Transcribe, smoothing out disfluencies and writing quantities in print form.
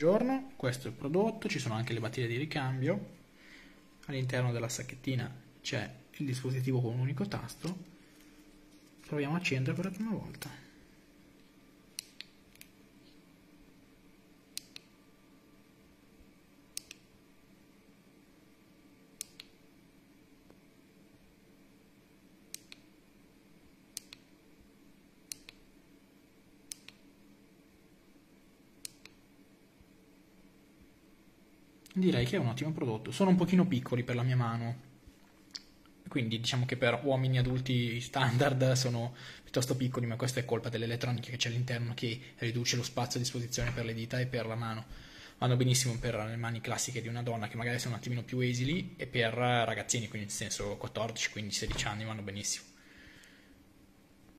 buongiorno, questo è il prodotto, ci sono anche le batterie di ricambio, all'interno della sacchettina c'è il dispositivo con un unico tasto, proviamo a accendere per la prima volta. Direi che è un ottimo prodotto, sono un pochino piccoli per la mia mano, quindi diciamo che per uomini adulti standard sono piuttosto piccoli, ma questa è colpa dell'elettronica che c'è all'interno che riduce lo spazio a disposizione per le dita e per la mano. Vanno benissimo per le mani classiche di una donna che magari sono un attimino più esili e per ragazzini, quindi nel senso 14, 15, 16 anni vanno benissimo.